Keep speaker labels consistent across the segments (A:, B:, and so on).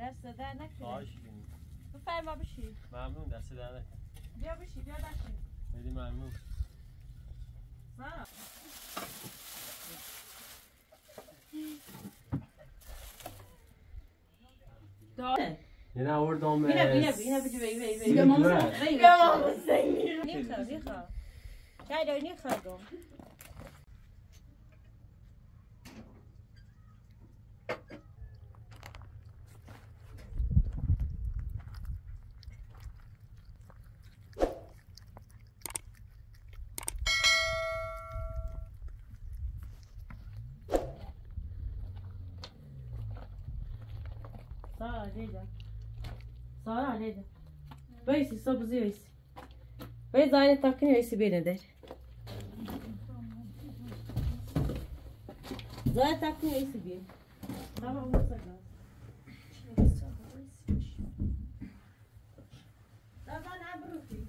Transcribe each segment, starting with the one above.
A: دست در نکنه.
B: خواهش کنیم.
A: بفرما بشی.
B: ممنون دست در نکن.
A: بیا بشی بیا بشی.
B: خیلی ممنون.
A: سارا. داره.
B: یه آوردم.
A: بیا بجو
C: بیا ماما
A: نیخا. چای داری نیخا گم. Sara neydi? Böylesi sabızı böylesi. Böyle zaten takın böylesi bir nedir? Zaten takın böylesi bir. Tamam olursa gaz. Tamam ne bırakayım?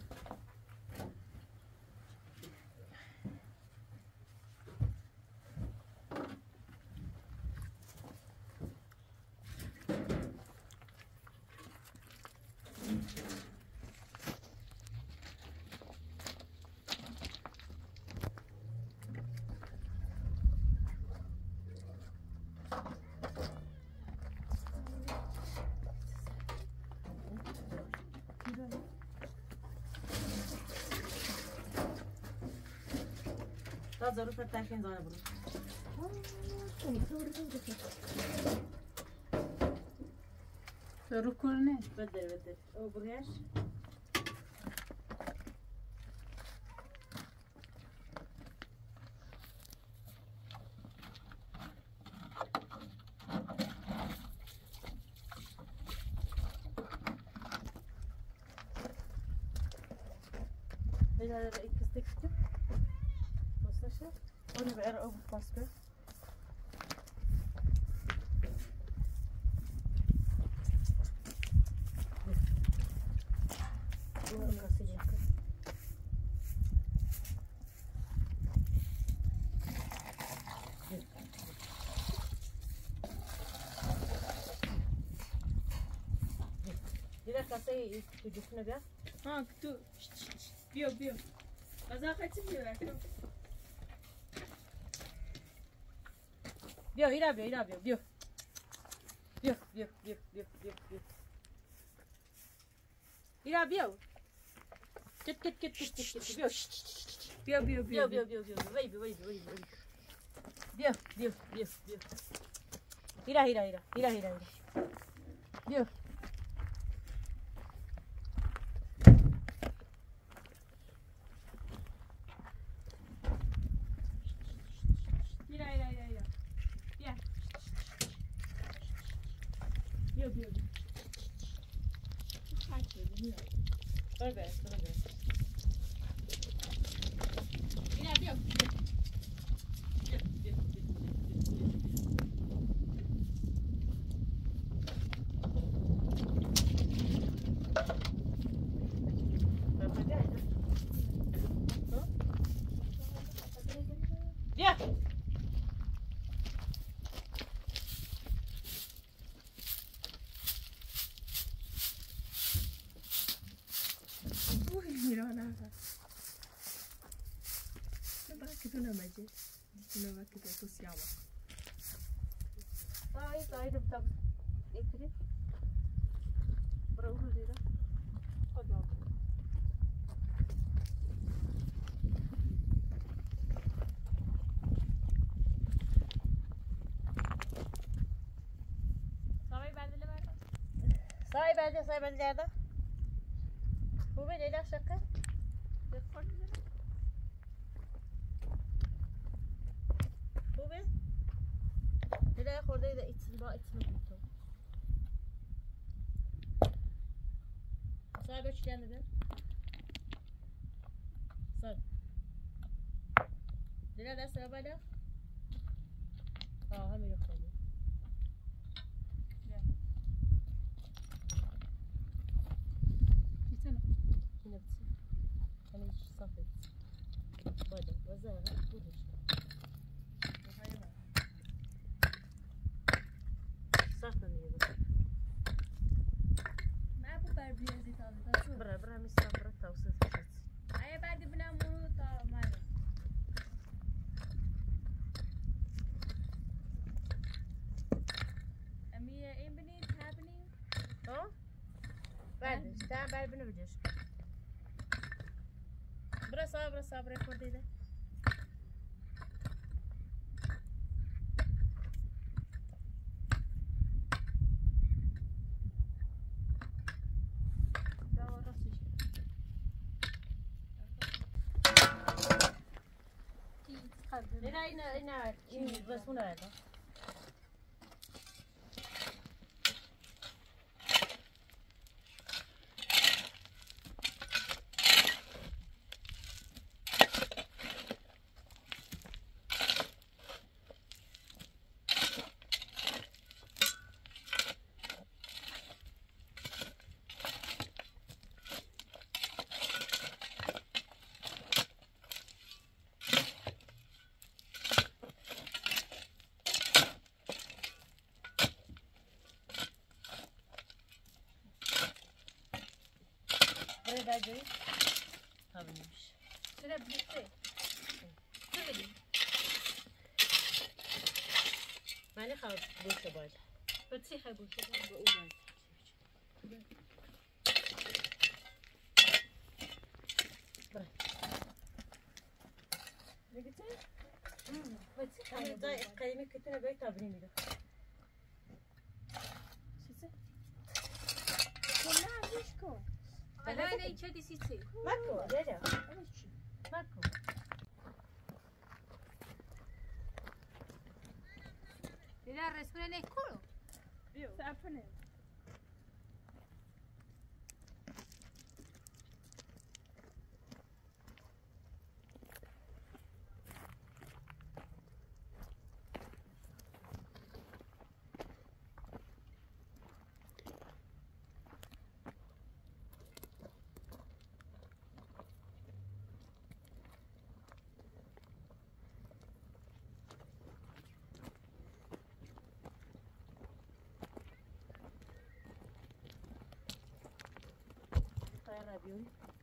A: تا ضرور تاکین زاره برو.
C: ضرور کنه.
A: بده. او بریش. Böyle ikisi de onu bir ara avuç baskı. Bunu kasacak. Direkt kasayı tutucusuna bir.
C: Ha tu. Bio. Nazakati bio.
A: Bio, ira bio. Bio. Ira bio. Git. Bio. Bio. Bio. Ira. Bio. Bio. Ver. Ira bio.
C: Una vaquita sociale.
A: Sai de tak. Ekri. Bravo dira. Hadi. Sai bende nerede? Bu bir neler şaka? Bu bir. Nereye koydaydı içini buldu. Sai böyle çiğnedin. Sai. Nerede sıra bana? Hemen yok oldu. Yine bitsin. Hani hiç saf etsin. Böyle. Vazara. Bu da işte. Saklanıyor bu.
C: بیا زیت آزتا
A: برا برا میستم برا توسط شد
C: ای بعد بنا مرو تا ماله امی این بنی تابنی
A: ها بعدش تا بعد بنو بدش برا صبر خورده ده این رسمونه هذا برای داجی همینش
C: چرا بلیته چه بدی
A: معنی خواهد گوشه باید
C: به چی خیلی گوشه
A: به او باید
C: بگی چه؟
A: به چی خیلی قیمه کتونه باید تابری میده
C: چیزه؟ کلا عزیز کن الان این چه دیسی چی؟
A: مکو دیده
C: الان چی؟
A: مکو
C: دیده رسمونه نکلو بیو سرپنه
A: رابيون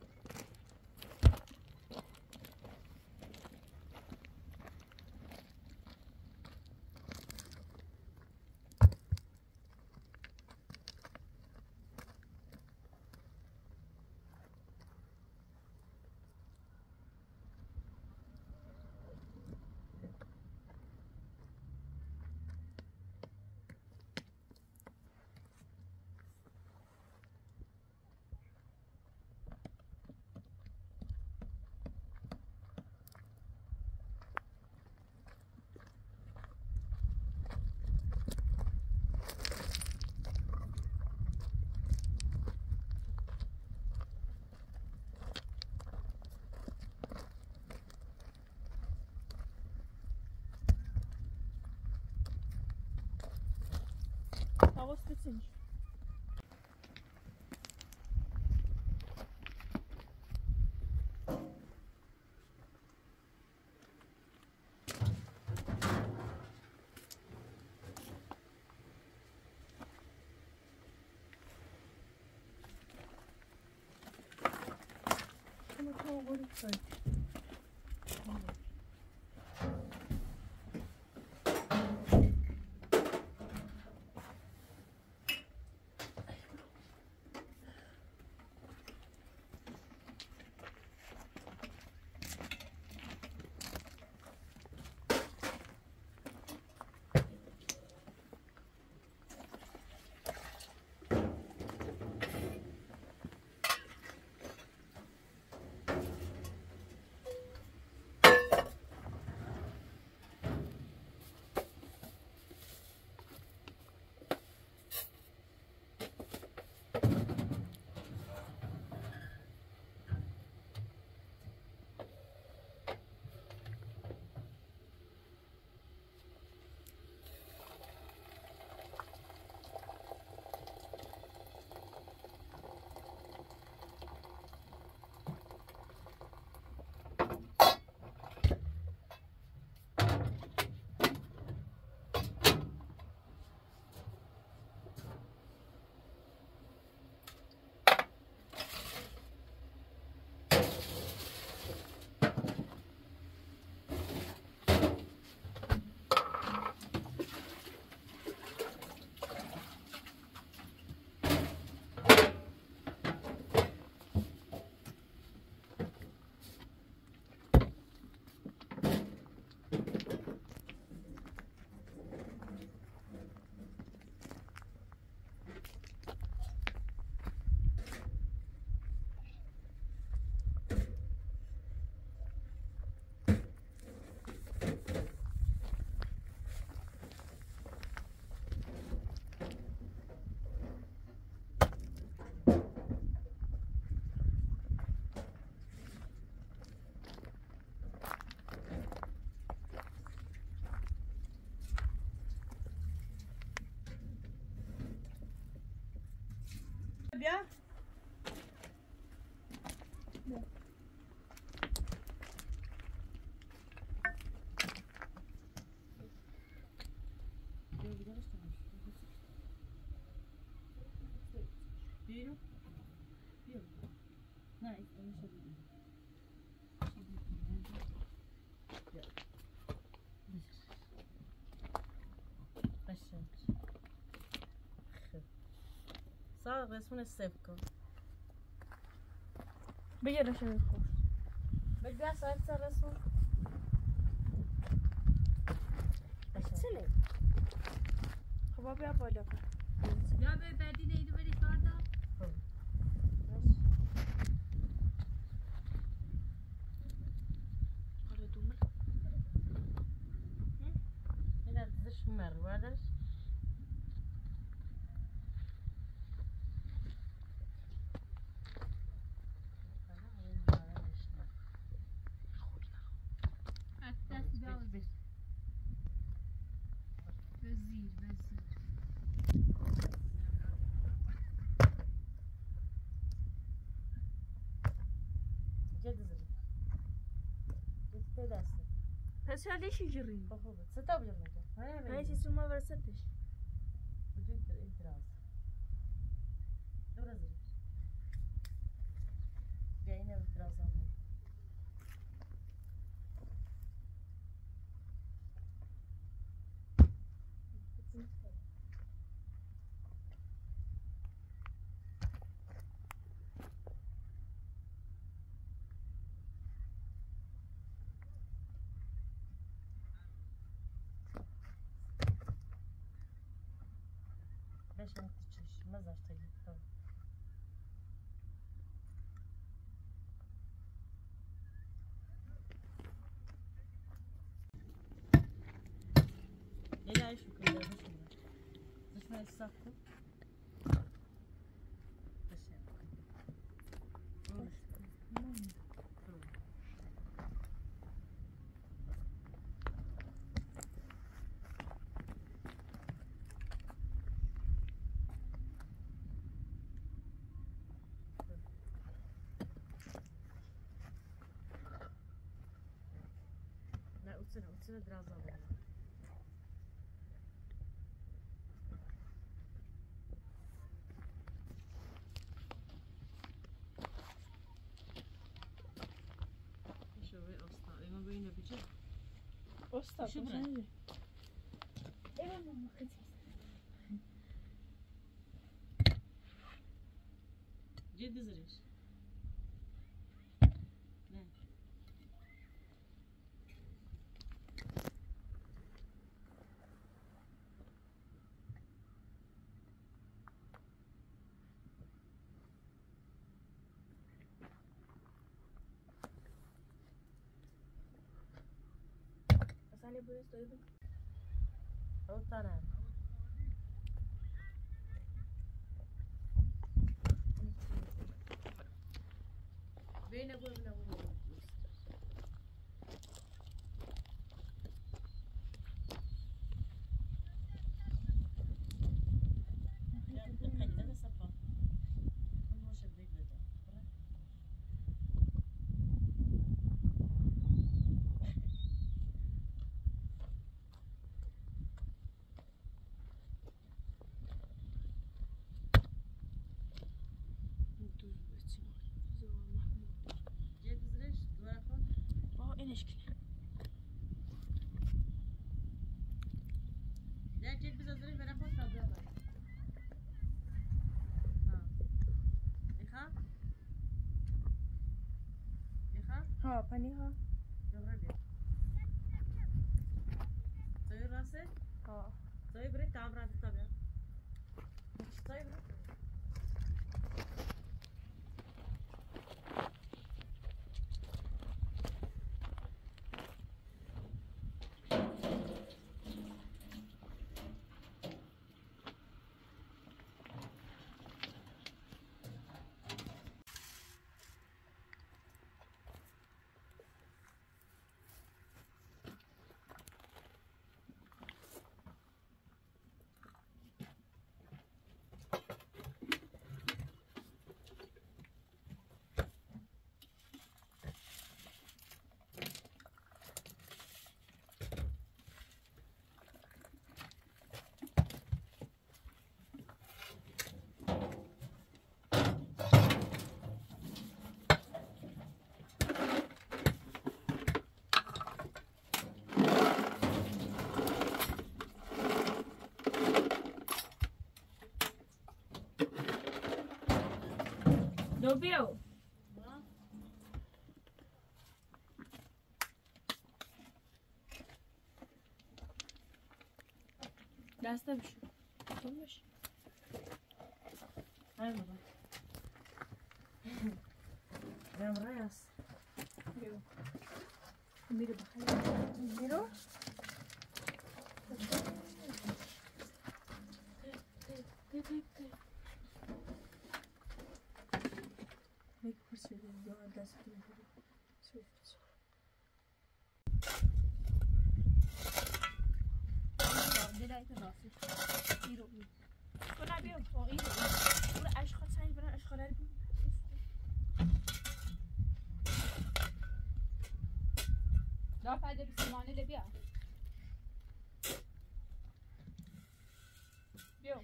C: حواس بسنج بیا
A: بیرون بیرون نه این شده قشنگ خب سال قسمون سف کن
C: بگیر شده خوب
A: بگیر ساعت سر رسون
C: چله خب بیا بالا کن
D: یا به بعدی نیدو بری کاردا
C: حالا دومر
A: این ارزش مروردش
D: دست باز وزیر
A: جد زري جد دسته
C: پس ليش يجرين
A: خوبه ستا بجرد مكان
C: هاي اسمه ما برستش
A: بدو الدراز دور زري جاينا بالدراز عمو عشان تتشش مزاج تجي ليه عايش في كل ده مش ما يسافكوا Ucuna biraz daha böyle. Şöyle asla. Ama böyle yapacağım.
C: Osta
A: Şu
C: بزنی
A: buraya.
C: ایوان ماما خیلی
A: Ciddi zırış. Ne?
C: اصلا بویز دایی
A: O tane. Beyne koy bile bu.
C: اینش کنه
A: در جد بزازرش برم باز تابلو بر ها دیخوا
C: ها پنی ها
A: دوباره بیا سوی راسته
C: ها
A: سوی بره تام را دستا بیا سوی بره
C: دو بیو دسته بشو کن بشو
A: های بابا جمعه هست
C: بیو میره بخیر میرو یک پرسی دیگه دست بگیری دلایت راستی ایرو تو نبیو با ایرو برو اشخاص سعی برن اشخاص رو
D: لا فایده بسیمانه لبیا
C: بیو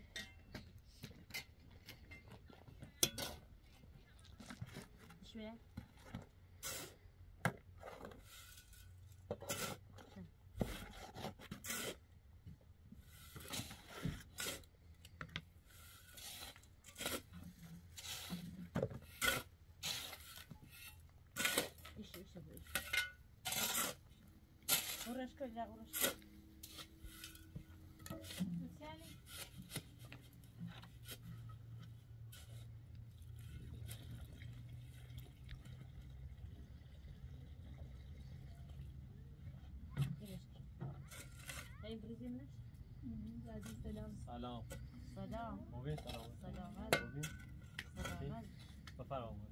A: شوية ورش كل ورش هاي بريزيمنش
C: عزیز سلام
B: سلام
A: سلام
B: خوبی؟ سلام
A: سلامت
B: خوبی؟
A: سلامت
B: بفرمایید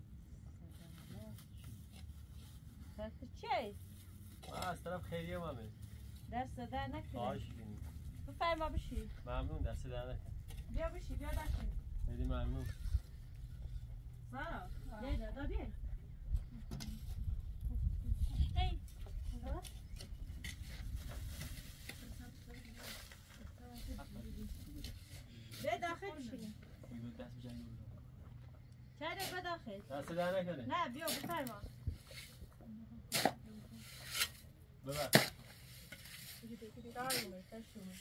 A: سلامت چی؟
B: از طرف خیریه مامه
A: دست در نکنه
B: خواهش کنید
A: بفرما بشی
B: ممنون دست در نکن
C: بیا بشی بیا بشی
B: خیلی ممنون
A: سارا لیلا دا بیا
C: هی
A: بیا داخل شی
B: دست بجنگی
A: چه به داخل
B: دست در نکنه
A: نه بیا بفرما
B: ببر
A: دارومه تشومه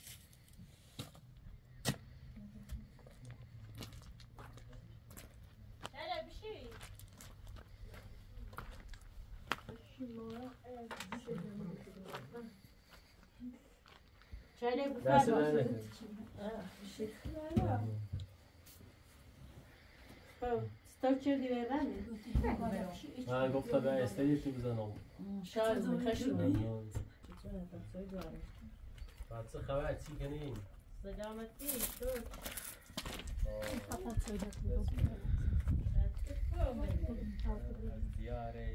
A: چه بشی چه
B: دست در نکنه
A: ستوچر دیوارنه
B: من گفتم به استریش تو بزنم
A: شاید خشمه
B: ممنون بعد چه خبر چی کنیم
A: سلامتی تو
B: دیاره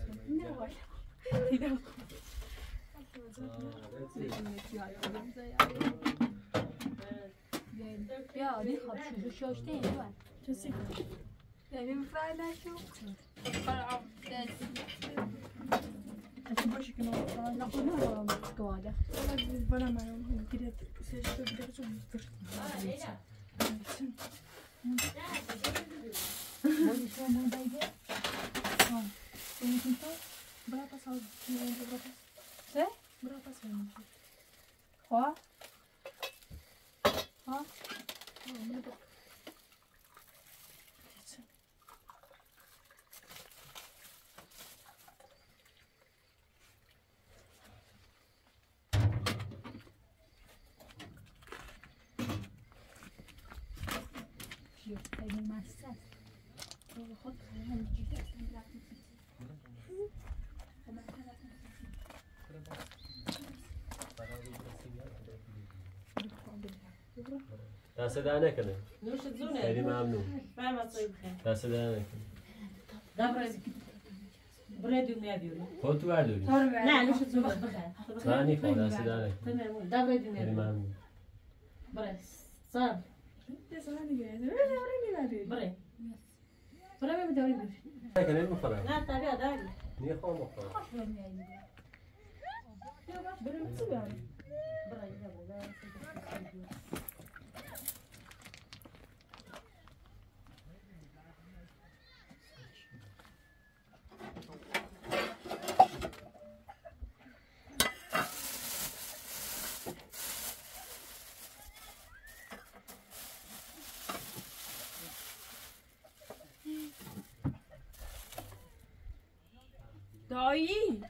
D: بیا میخواب شروع شاشته اینو
C: کسی یعنی فردا شو اگه باشه که نخونم
D: سکواده
C: بنا من گیرد سرش تو گیرد تو
D: بودی شما من بایده
C: Berapa saldo? Berapa?
D: چه؟
C: Berapa saldo?
D: خواه؟ خواه؟ خیلی مست است خود خیلی جدی هستم
B: دست در نکنه
A: نوش زونه
B: خیلی ممنون
A: فرما صاحب خیر
B: دست در نکنه
A: دبر برای دنیا بیاری
B: خود تو برداری
A: نه نوش زونه بخیر
B: من نیخوام دست در نکنه
A: دبر
B: خیلی
A: دنیا
B: ممنون
A: برای سال برای برای ببینم بیاری
B: نکنه میخورم
A: نه تابع داری
B: نیخوام بخورم
C: برای چی بیاری؟
A: برای
C: وایی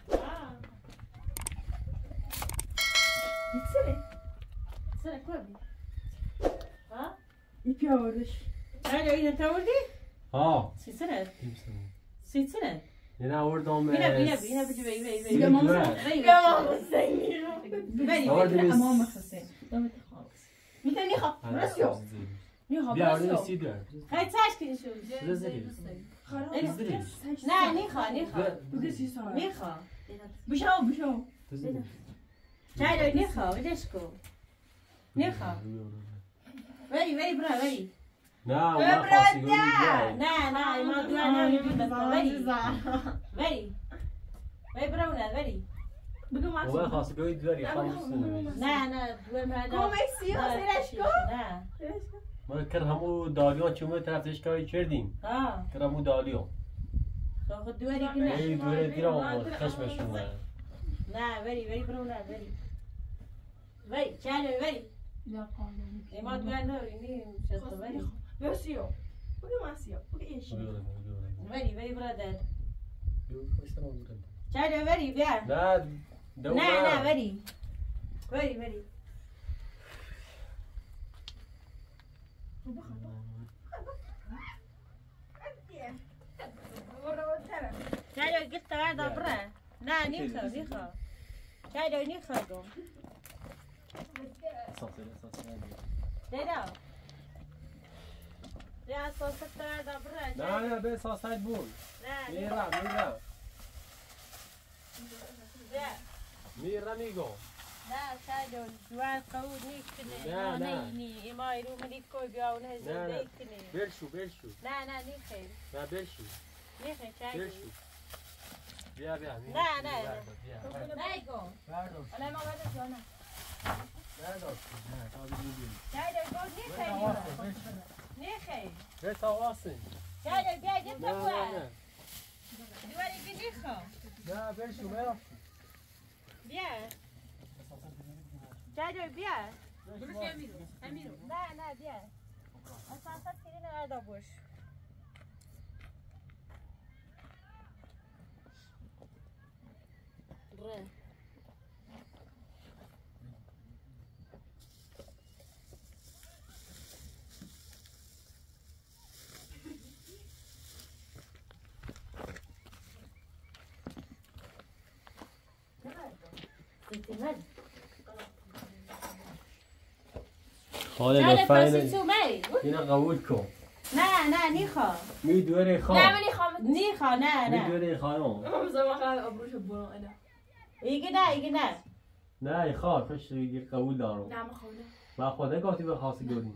A: سر کوبی ها
C: این پیاوردش
A: آیا این تاوردی
B: ها
A: سیسره
B: نمی‌سنم.
A: سیسره
B: یعنی آوردم
A: بینا بجی بی
C: بیا ماما
A: بری
B: آوردم
C: امام حسین میتونی خواه برسیو
B: بیا آوردم سی دار
A: خیلی تاش کنی شو نه نیخوا
C: بگه سی سال
A: نیخوا
C: بشو
A: چای دوی نیخوا بدش کن نیخوا بری برا بری
B: نه اون خاصی گویی
A: نه ما دو نمیدونم بری برا اونه بری
C: بگه ما
B: اون خاصی گویی داری
A: نه دو مرد
C: کومیسی ها سیرش کن
A: نه
B: ما کر همو دالیان چومه طرفش کاری کردیم کر همو دالیان
A: خود دوری که نه
B: ای دوره دیرم خشمشون
A: نه بری برا اونه بری چای بری
D: لا قانونی
A: ما دو نمی شد بری
C: برسیو بگه ماسیو بگه ایشی
A: بری برادر چای بری بیا
B: نه
A: بری چای گفت تا دبره نه نیخوا چای نیخوا گم دیدا یا اساس تا دبره
B: نه به ساسایت بود
A: نه
B: میرم میگم
A: نه شاید جوان قود نیکنه نه ایمای رو منی کوی بیاونه زنده کنه
B: برشو
A: نه نیخیر
B: نه برشو
A: نیخیر شاید
B: بیا
A: نه گو
B: برداشت
A: الان ما بعد جانا
B: برداشت نه تا بگیم
A: شاید گو نیخیر
B: به سواسن
A: شاید بیا جت
B: نه
A: دواری که نیخوا
B: نه برشو برشو
A: بیا شاید بیا نه بیا اساسات کنین آدا باش ره
B: خاله لطفاً
A: اینو
B: قبول کن
A: نه نیخوا
B: میدوره خان
C: نه ولی خواهم
A: نیخوا نه
B: میدوره خانم
C: زمان خواهم ابروش برون انا
A: ایگه نه
B: نه خواه کاش قبول دارم
C: نه مخوله
B: من خدا گفتی به خاصی گفتیم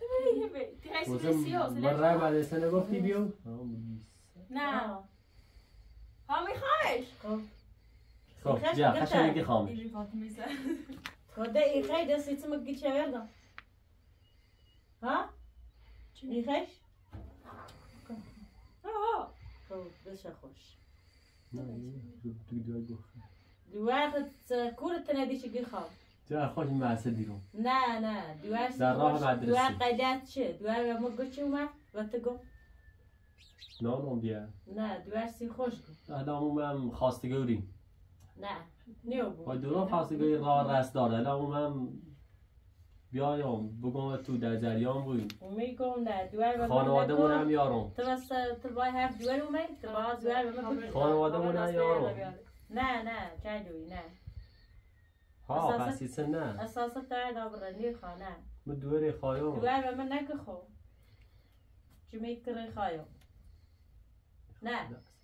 C: تیرش
B: من رای بعد سنه گفتی بیو
C: نه ها میخوایش
B: خب بیا خشم میگی خامش
C: ایلی فاطمه سر
A: خدا ای خیلی دستی تو مگی چه وردم ها؟ ای خیش؟
C: ها
A: خب بشه خوش
B: نه تو دوای گفت
A: دوار کورت ندیشی گی خواب
B: جا خوش معسل دیرم
A: نه دوار
B: در راه مدرسه
A: دوار قیدت چه؟ دوار ما گوچی اومد و تو گو؟
B: نه بیا
A: نه دوار سی خوش گو
B: الان من خواستگاری
A: نه نیو بو
B: با دوران خواستگاری راه رست داره الان بیایم بگم تو در جریان بودیم
A: میگم نه دوار
B: خانوادمون هم یارم
A: تو باید هفت دوار اومد تو باید دوار به من بگو
B: خانوادمون هم یارم
A: نه چه دوی نه
B: ها بسیسه نه
A: اساسا تا دابره نیخوا نه
B: من دوره خواهیم
A: دوار به من نگه خو چی میکره خواهیم نه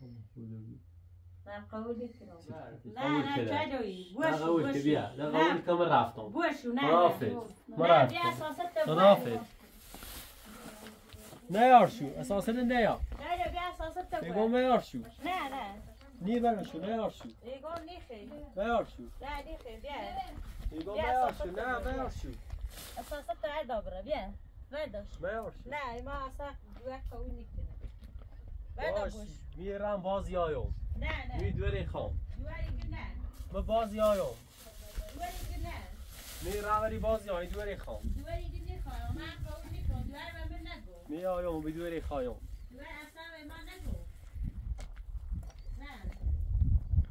A: قبول نیکنم نه چه دوی
B: قبول که بیا قبول که من رفتم
A: بوشو نه
B: مرافت
A: بیا اساسا تا
B: مرافت نه یارشو اساسا نه یار
A: بیا اساسا تا
B: بگم نه یارشو
A: نه
B: نی برشو نه یارشو
A: ایگون نیخی
B: نه یارشو
A: نه نیخی بیا
B: بگم نه یارشو نه یارشو
A: اساسا تا دابره بیا برداشت
B: نه یارشو
A: نه ما اصلا دوار قبول نیکنم
B: باش میرم باز یایم
A: نه
B: میدوری خام
A: دواری که نه
B: من باز یایم
A: دواری که نه
B: میرم ولی باز یایم دوری خام
A: دواری که نخواهم من قبول نیکنم دوار به من نگو
B: میایم بدوری خوایم
A: دوار اصلا به من نگو نه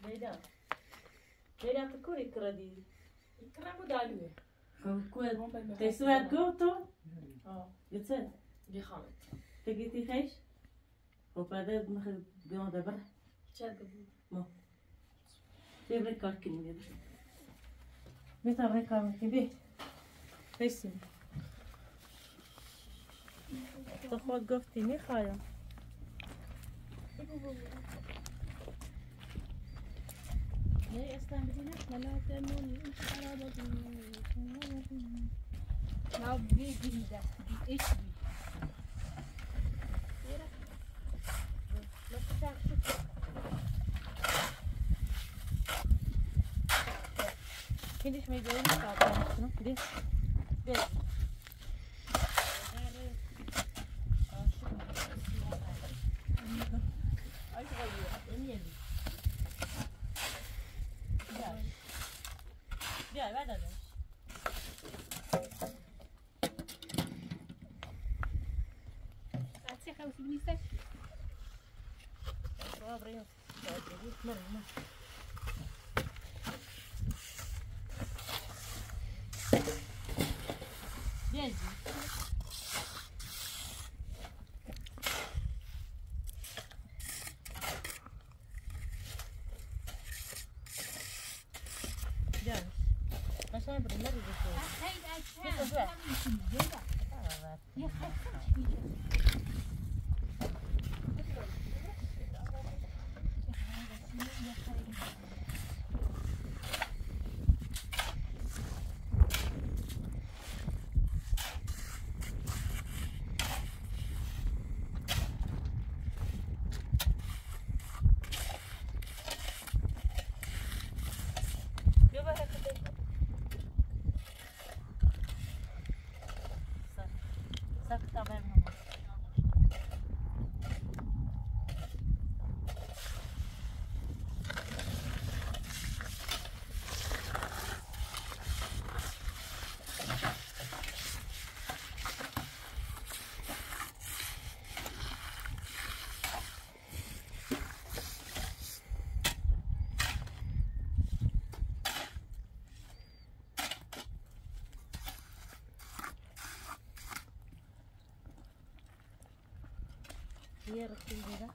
A: Leyla تكون يكردي
C: يكرموا دالوه
A: كويس تسوى كوتو يتصل
C: دي خامت
A: تجيتي خيش وبعدين ناخذ بيوم دبر
C: شاد قبول
A: تبري كاركني ده متى بري كاركني بيه بس تاخد قفتي مي خايا
C: ليه استنبدينا ولا تنون انت قرابة
D: ما بيجي ده ايش
C: ما تفعل
A: كيفاش ما يديروا الطابع شنو دير دير يا بعد هذا
D: هتسيخ او سبنيستك
A: صابرين مرة بيجي جانش عشان بالمرة بيجي
D: هاي يا
A: هي ركبي كده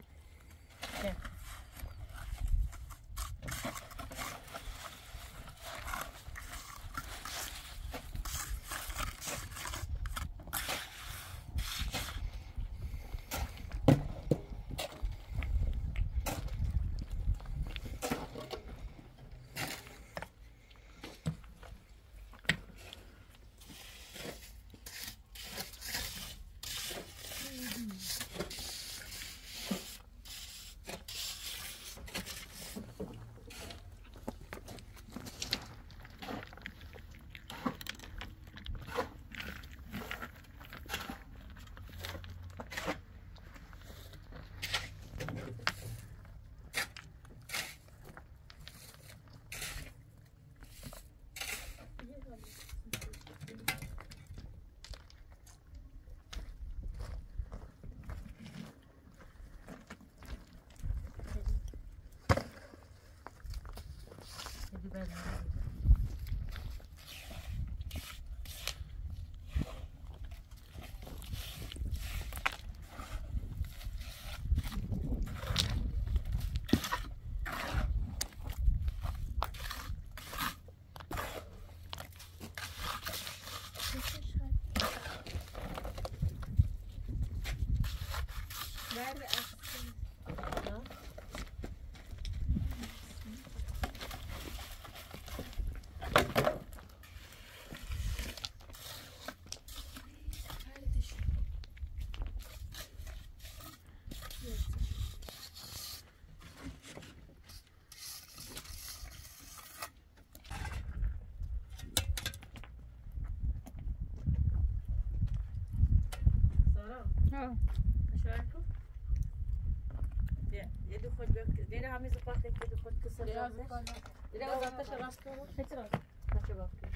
A: ايش رايكم؟ يدو خد دينا عم يزبط لك يدو خد كسر راسك دينا زبطش راسك هيك راسك هيك باكي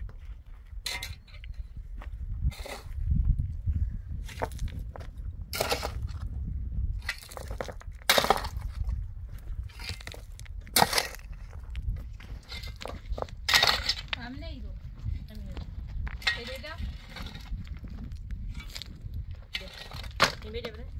A: بده بده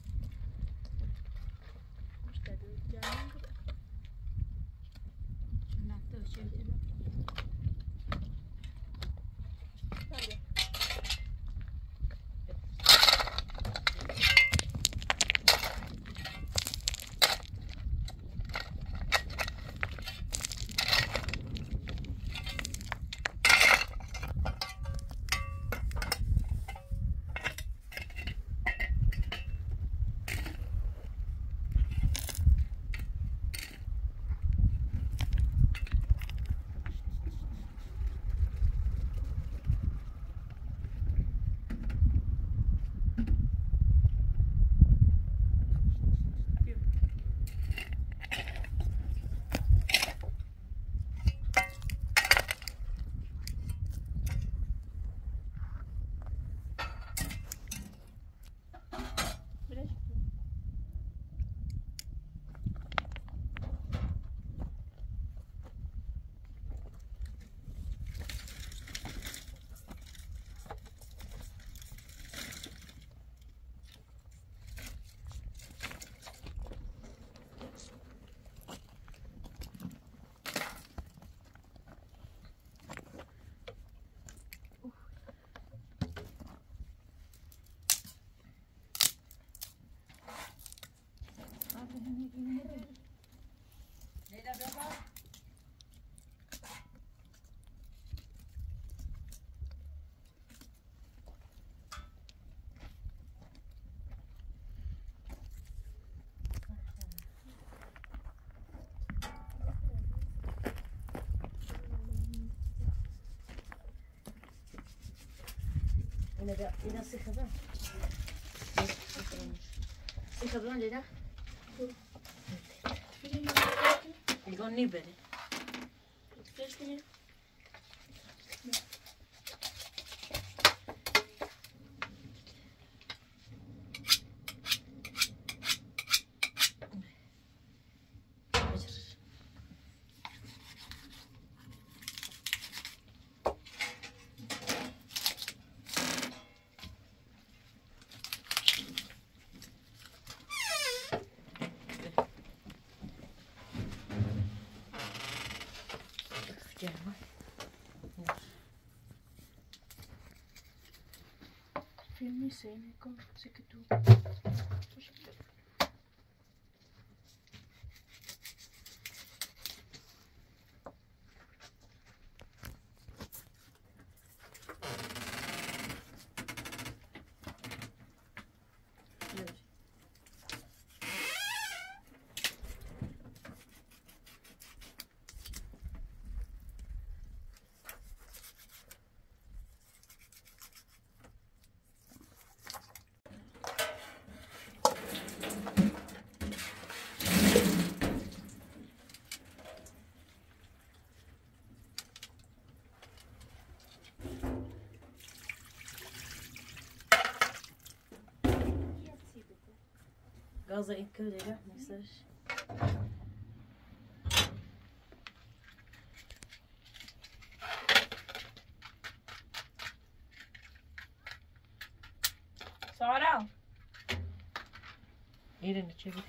E: إذا سيخبان سيخبان لنا يقول نبرة
C: Filmi seni kom säkert du.
E: Gazla ilk köydeydi. Neyse.
C: Sara.
E: Elini çevir.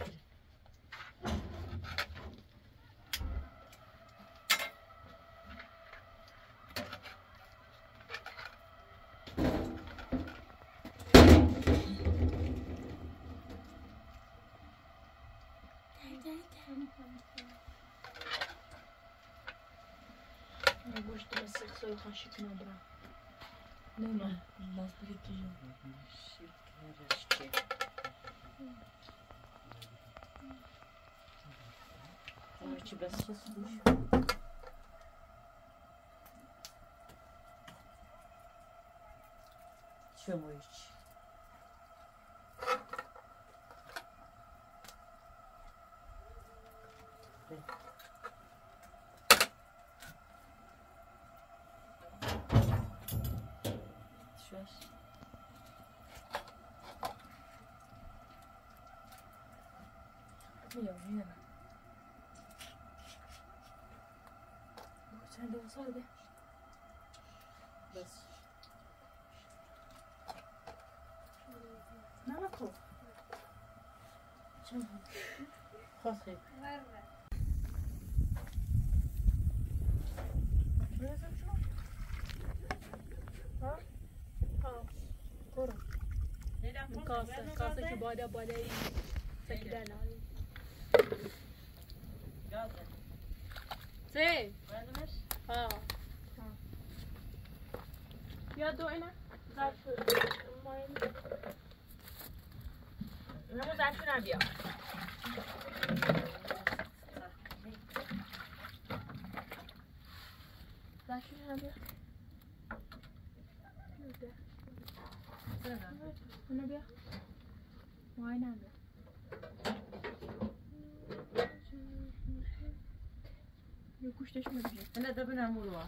C: Не будешь ты рассыхать свой хащик набрал.
E: Нема. Нас прикинь. Я тебя сейчас слышу. Чему еще? Сейчас.
C: Я уверена. Sen de olsaydı.
E: Bas.
C: Ne bakalım?
E: خاصه
C: لازم شو؟ ها؟ ها برو کاسه که بالایی سکیدن آلی سه ها یا دو اینا زرد شد
E: همون زرشو نبیا
C: زرشو نبیا اونو بیا مای نبیا یه گوشتش میبینه
E: انا ده بنام الواس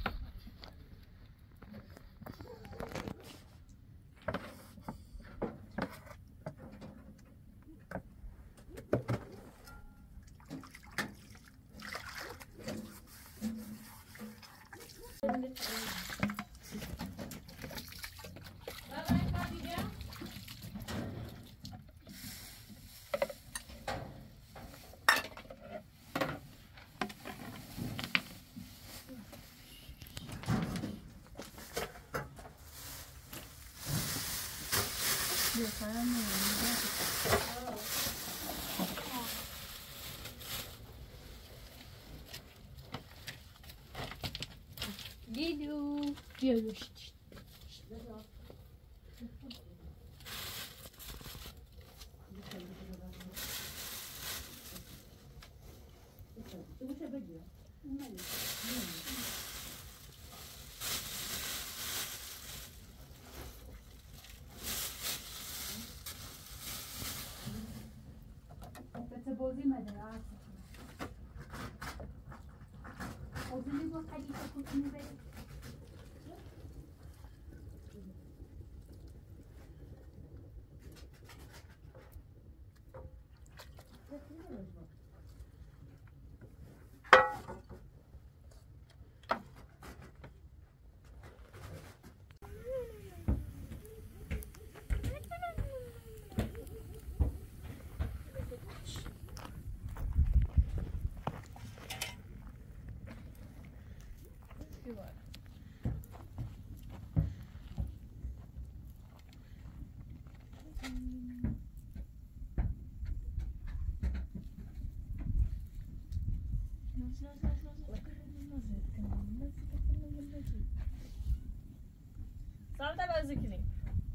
C: گیلو بیا گوشت
D: بازی مدرسه بازی میگو خلیفه کجا میبری
C: سلام بازی کنیم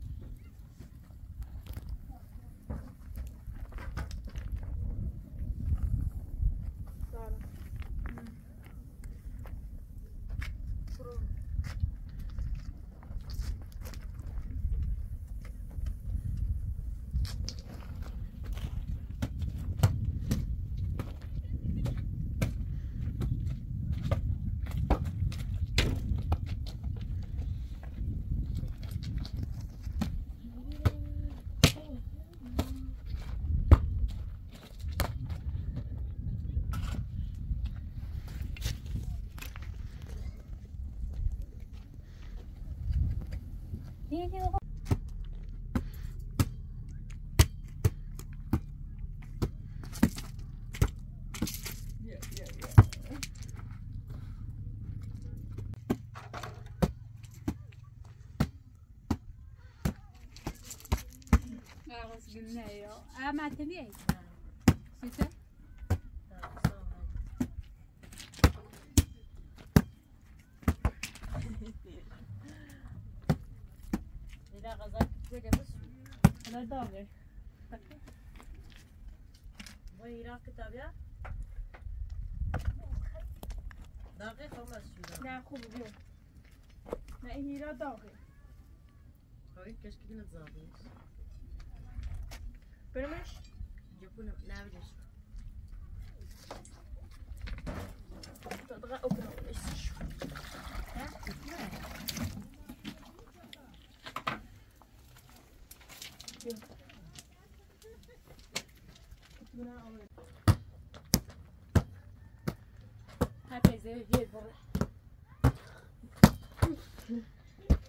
D: قلنا يا ما تبيعي سيتا
E: إذا غزلت كده بس
C: انا داغر
E: ويراك كتابيا دقيقة خلاص شو
C: نه خوب بیا نه این هیرا داغه
E: خوي كاش كده نتزابط
C: برمش
E: جبنا نعملش
C: تضغط اوكرا ايش هاي بيزي هي برا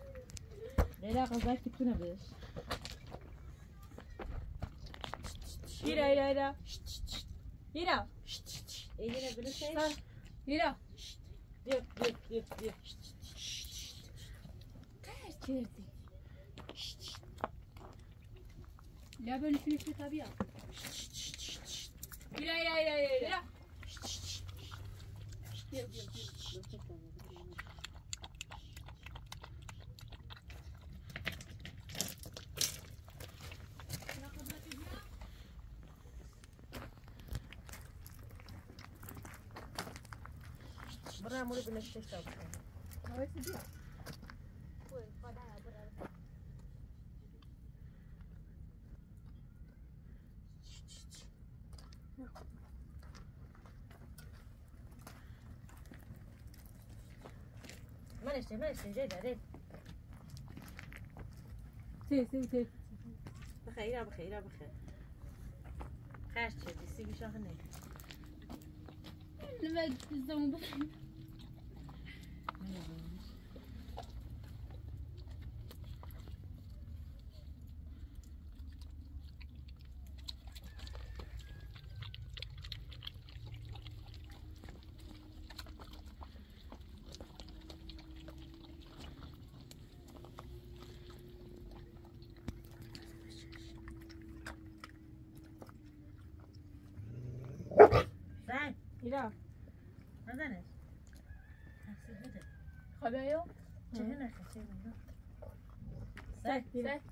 E: لا غزلت كده بس
C: Hira. Hira.
E: Eline böyle şey.
C: Hira.
E: Diyor.
C: Ters çevirdi. La böyle şunu tabii ya. Hira.
E: Buraya mulu bir şey yapıyor.
C: Evet diyor.
E: ما نشتي جاي ده
C: Te.
E: بخير خاش تشدي سيبي شغلني
C: Ne zaman bu?
E: زين
C: Hira.
E: هذا حسيت بده
C: Haber
E: هنا خسي منه
C: Sen.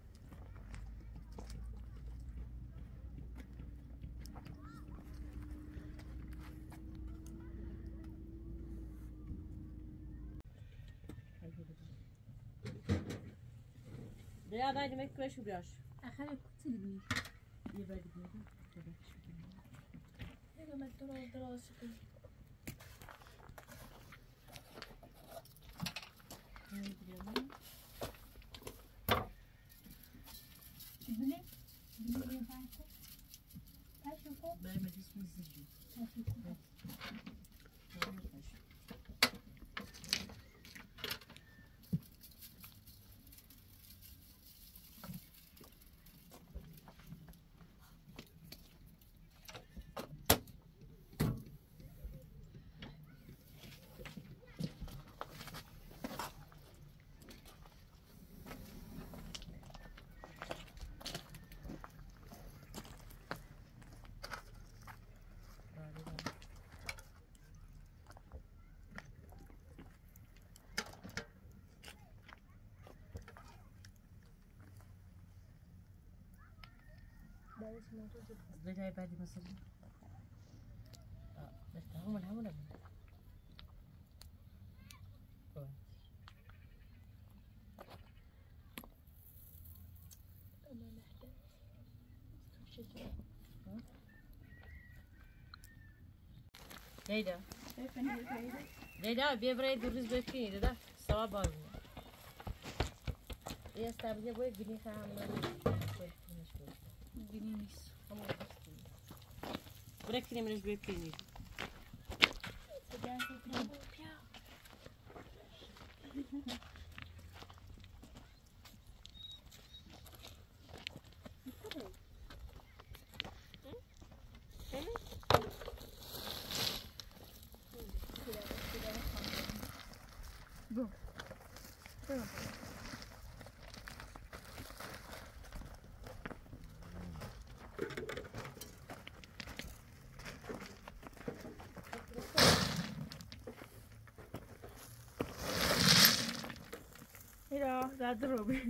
E: ده بعد ما يكبر شو بيعش
C: Akhara kutildi.
E: يبقى
C: Ne kadar دراسة. Bu ne? Bu ne yaparsın? Kaç yapar?
E: Ben de ismi sizce. بداية بعد مثلا بس هم Leyla. Leyla bir buraya dürüz bekleyin da sabah bazı. Ya sabah boy günü falan.
C: Gülüyoruz.
E: Bırakın emriniz bekleyin.
C: Bu. Tamam. Mira, guarda Robin.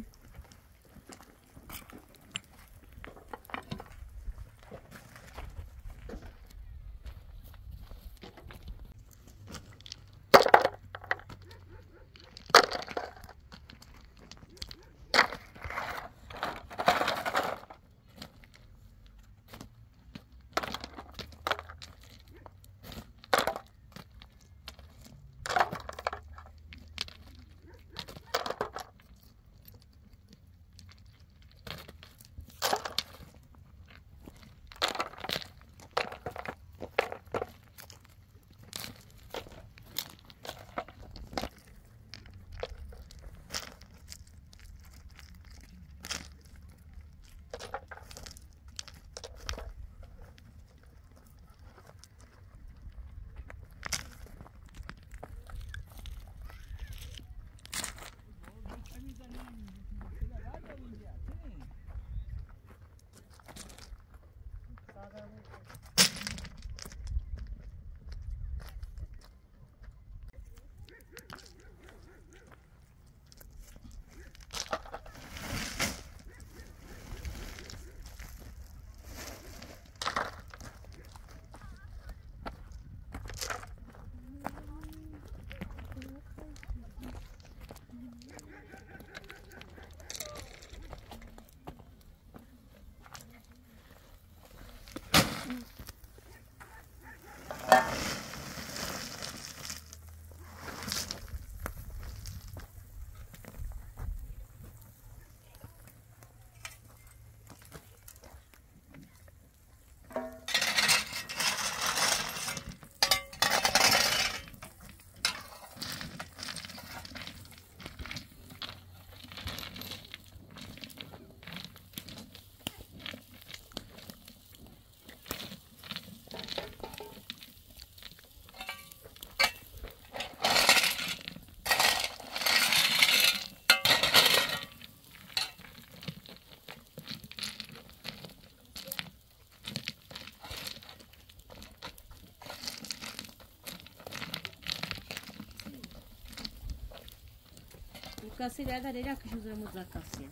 E: کسی داده دیگه کشو زیر مزرعه کسی.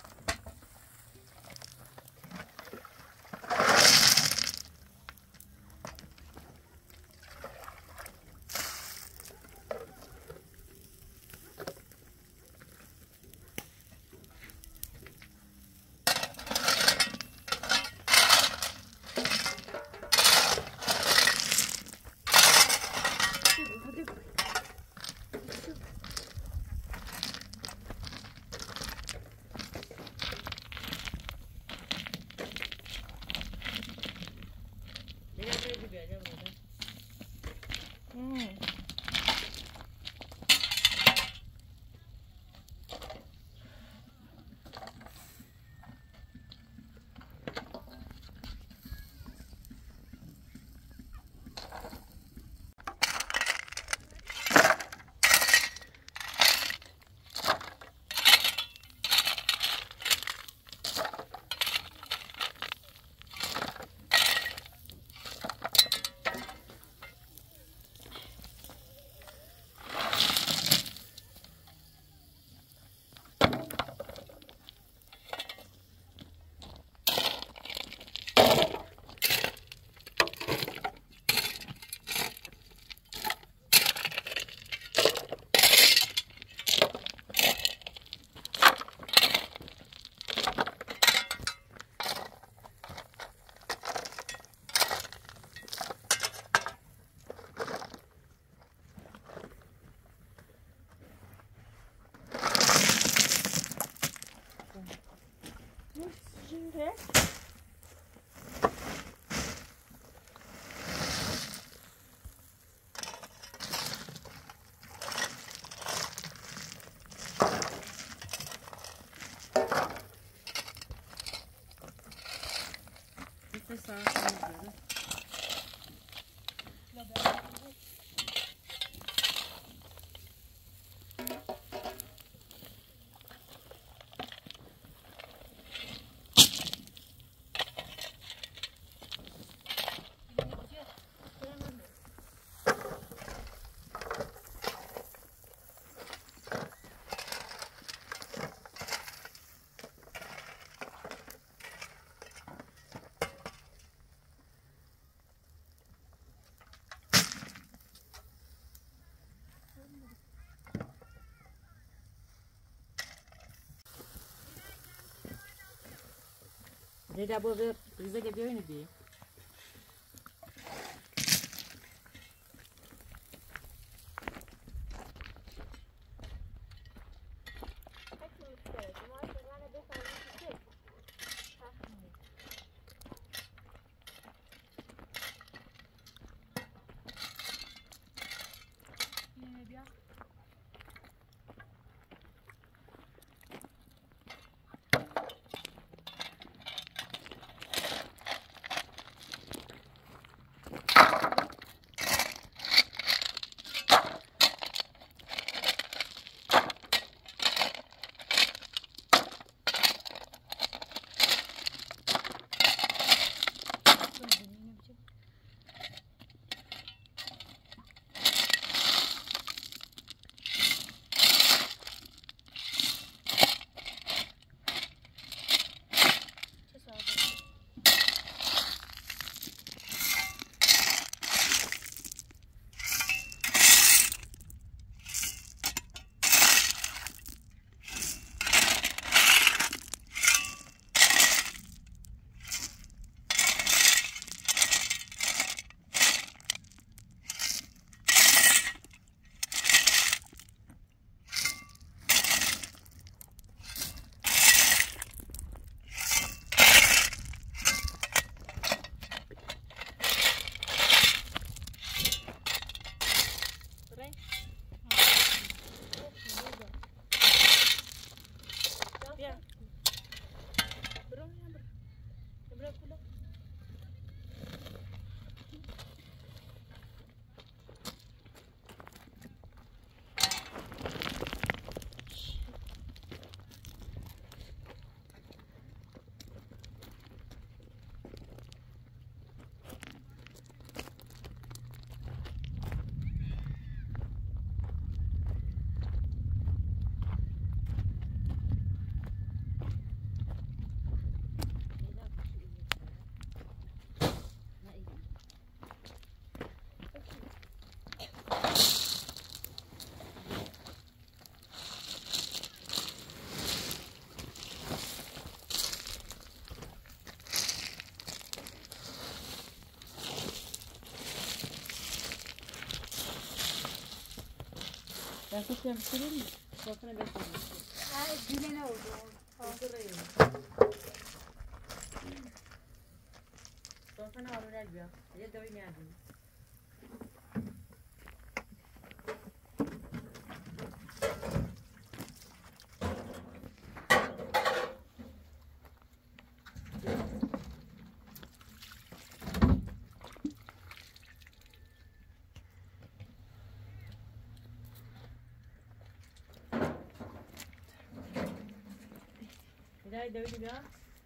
E: دیگه باید ریزه که بیاین دی. دستش هم بسیاری داخل بسیاری
D: دیگه نبود
E: داخل آرورک بیا یه دوی نیادیم Dai, devi dire?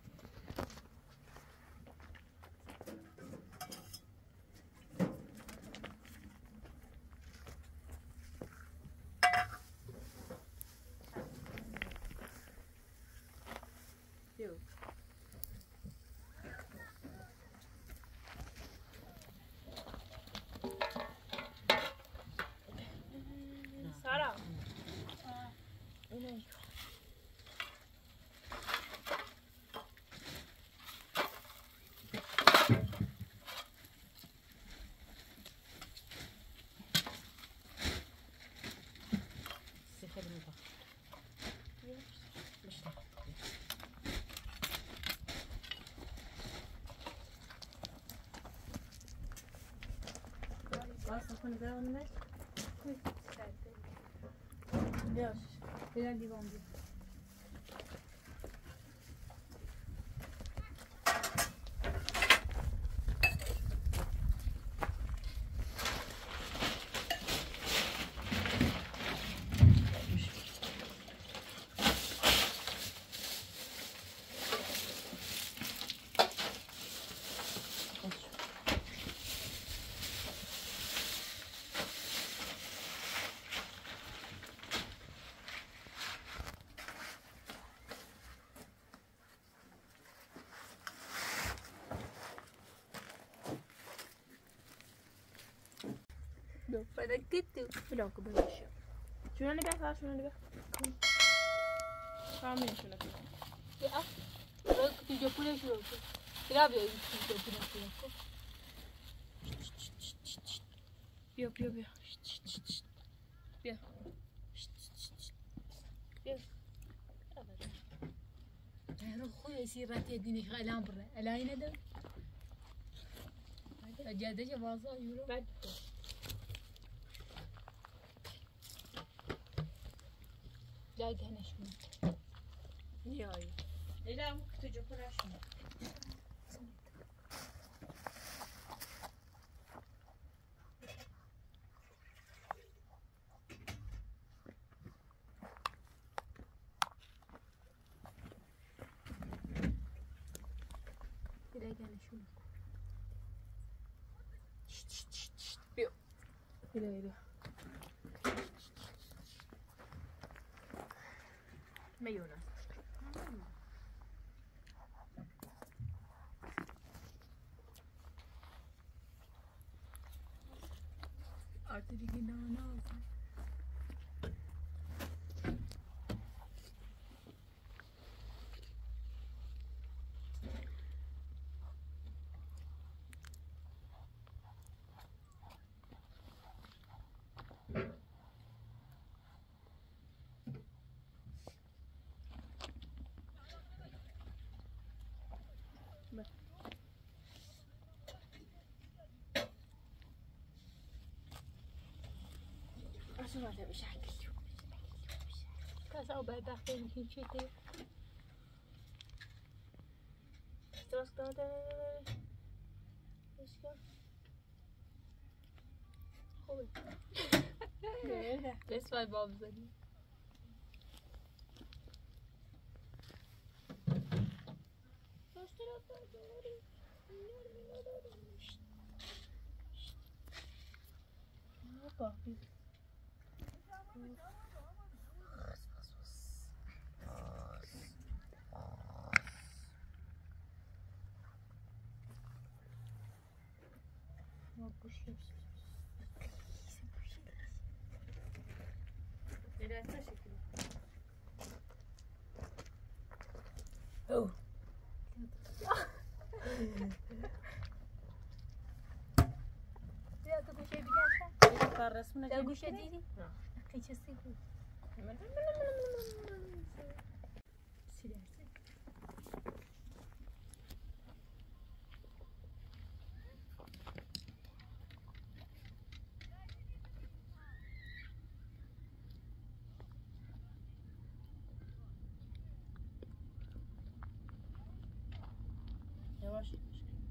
E: Più.
C: Sara.
E: Bunu da onu ver.
C: Biraz.
D: Biraz divan bir.
C: Para que tu loco بشه شنو نگاه کار شنو نگاه کامل شنو نگاه
D: Ya. Bak tujuh puluh kilo. Berapa ya tujuh puluh kilo?
C: بیا بیا بیا بیا بیا
D: رو خوی سیرت دینی خالم بره. الهی ندم. جاده جوازا یورو.
C: بعد
D: جاده نشون.
C: نیایی
E: Ela mu kutucu pıraşın.
D: جاده نشون.
C: بیا بیا میونه
D: Artık yine ne oldu?
C: اصلا ما بشكل
D: Kasa o bedbaht benim için çekti.
C: استراس داده اشکال خوبه
D: Best vay babzali.
C: Hoppa.
E: Ela essa şekilde.
C: Oh.
D: Ya tu guşe bir gelsen.
E: Kar resmine
D: Ya guşe değil.
C: قیچستی بود
E: یواش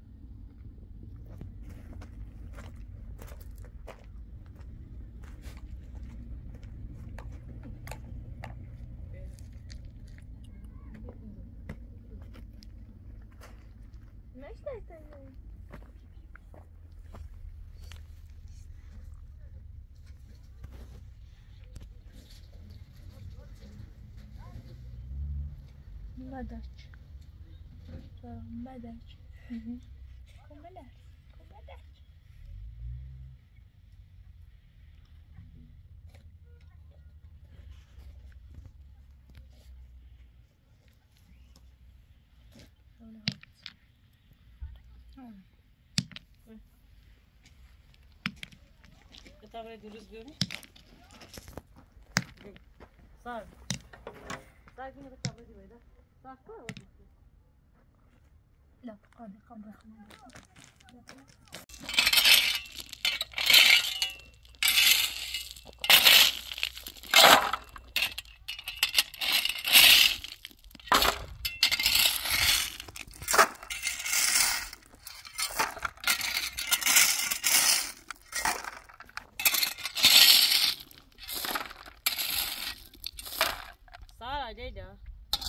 C: مدرج مدرج کملر
E: بتابعي دروس بيومي صار فيني بتابعي دي ويدا صار كل وقت
C: لا قام رخنا
E: صار جيدة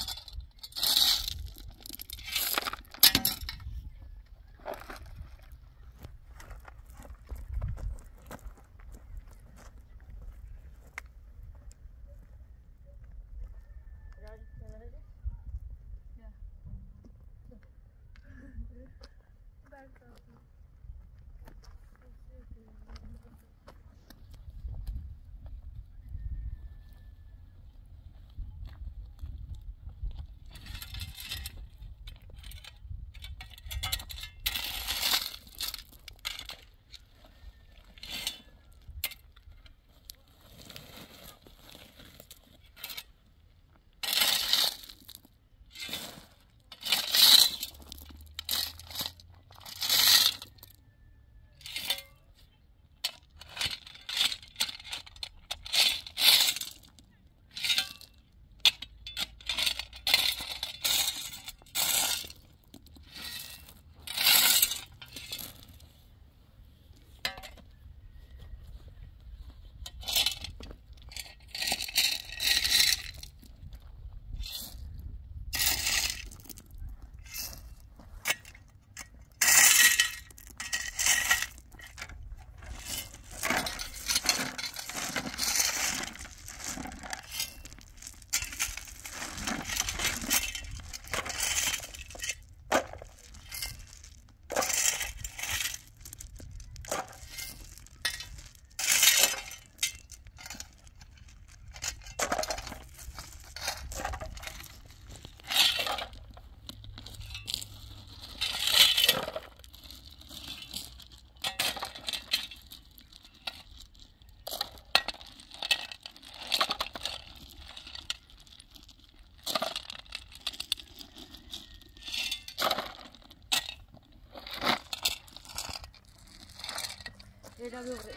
E: Era dove?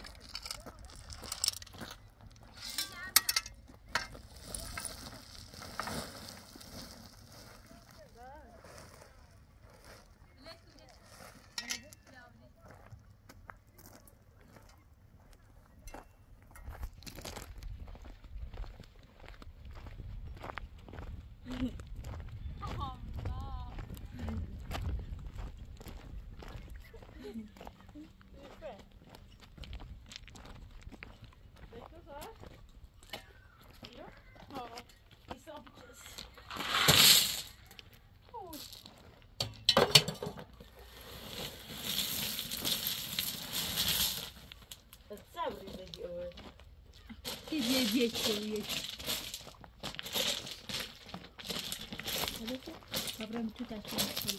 C: یک ابرم تو تاکید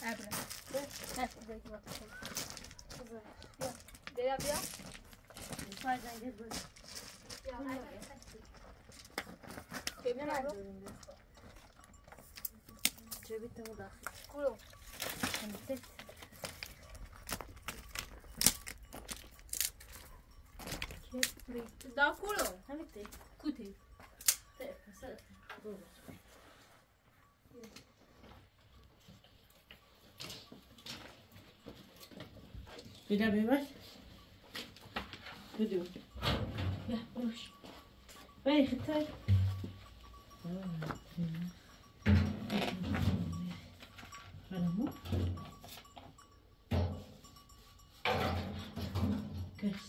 C: ابرم بیا بیا Culo. Da culo. Cuti.
E: Bira bebas. Tudo. Ya, vamos. Vai, retai. Vamos. Kes.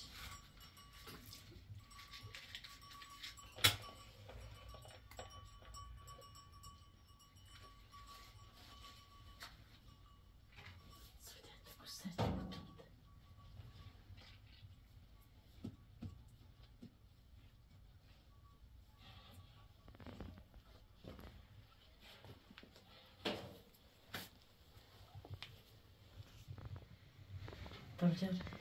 E: Tamam.